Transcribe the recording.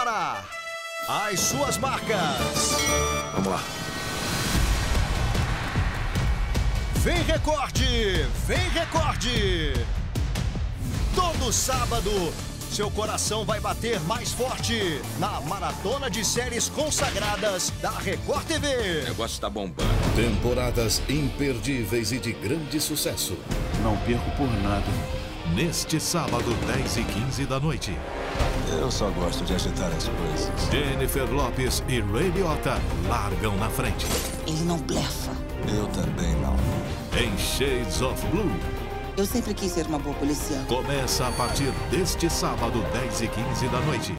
ar, as suas marcas. Vamos lá. Vem Recorde, vem Recorde. Todo sábado, seu coração vai bater mais forte na maratona de séries consagradas da Record TV. O negócio está bombando. Temporadas imperdíveis e de grande sucesso. Não perco por nada. Neste sábado, 10h15 da noite. Eu só gosto de agitar as coisas. Jennifer Lopez e Ray Liotta largam na frente. Ele não blefa. Eu também não. Em Shades of Blue. Eu sempre quis ser uma boa policial. Começa a partir deste sábado, 10h15 da noite.